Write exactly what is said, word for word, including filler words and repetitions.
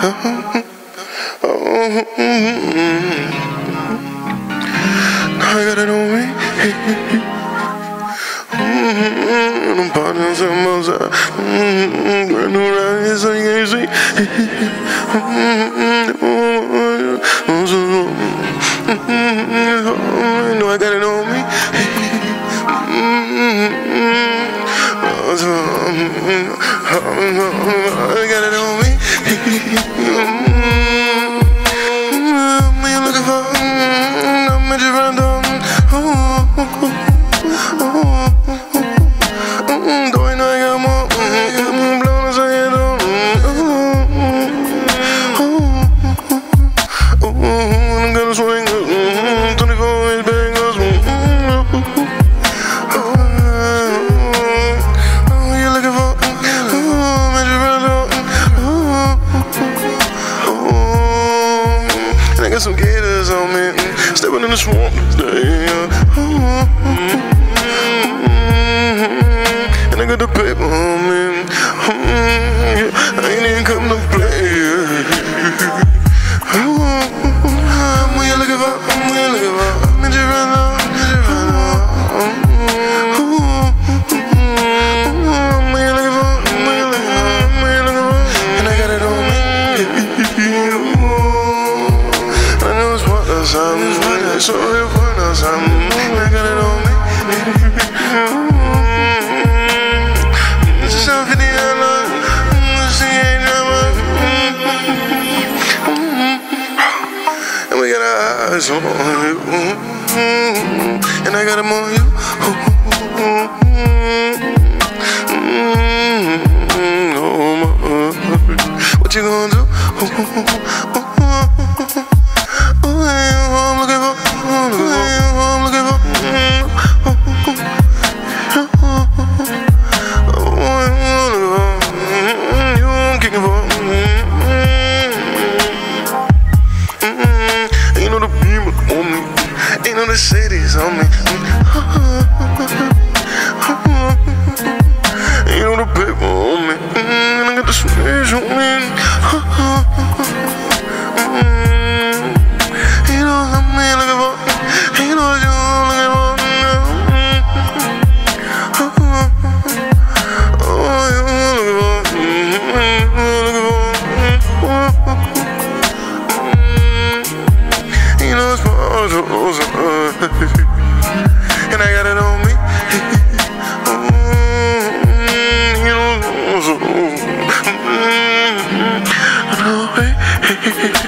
I got it on me. Mm-hmm. I'm partners on my side. Mm-hmm. Brand new ride here so you can't see. Mm-hmm. No, I got it on me. Mm-hmm. I got it on me. Mm-hmm. What you looking for? I'm at your front door. Don't you know I got more? Mm-hmm. Blowing us ahead on. Mm-hmm. I'm gonna swing. Mm-hmm. twenty-four inch bangers. Mm-hmm. Oh, you looking for? Oh, I'm at your front door. Oh, and I got some gators on me. Stepping in the swamp today. And I got the paper on me. I ain't even come to play. What you looking for? What you looking for? I'm in your front door. What you looking for? What you looking for? What you looking for? And I got it on me. I know it's what or something. So real fun or something. I got it on me. It's a seven fifty dollars. She ain't drama. And we got our eyes on you. And I got them on you. Oh, what you gonna do? I'm looking for, I'm looking for, you I'm kicking for. Ain't no the people on me, ain't no the cities on me. Ain't no the paper on me, and I got the switch on me. And I got it on me. Mm-hmm. You know,